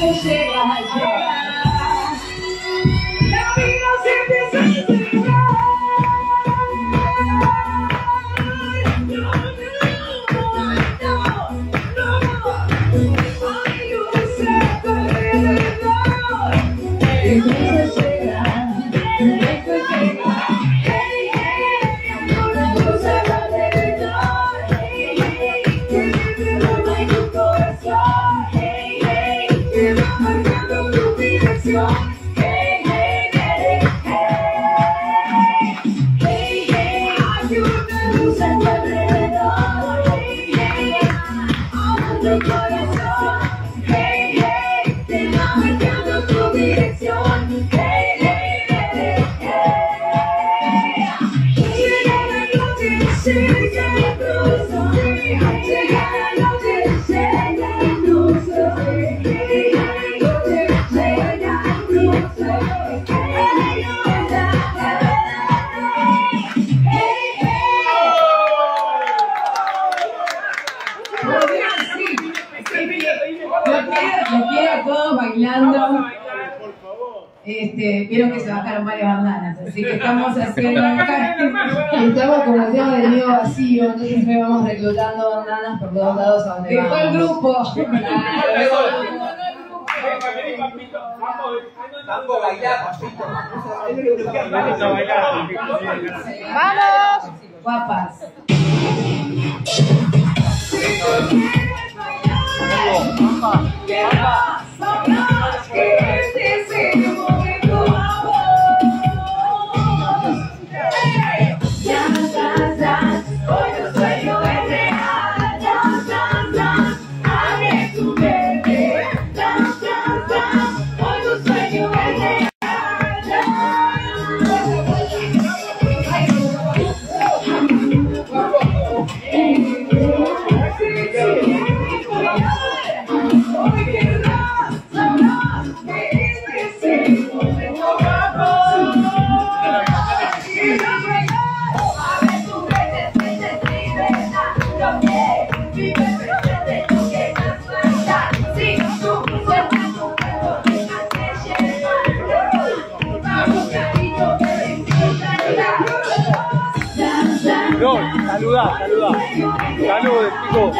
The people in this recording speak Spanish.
Vieron que se bajaron varias bandanas, así que estamos haciendo acá. Estamos como el tema del nido vacío, entonces me vamos reclutando bandanas por todos lados a donde vamos. El grupo. Vamos a bailar, papito. ¡Vamos! Guapas. Saluda. Saludos, chicos.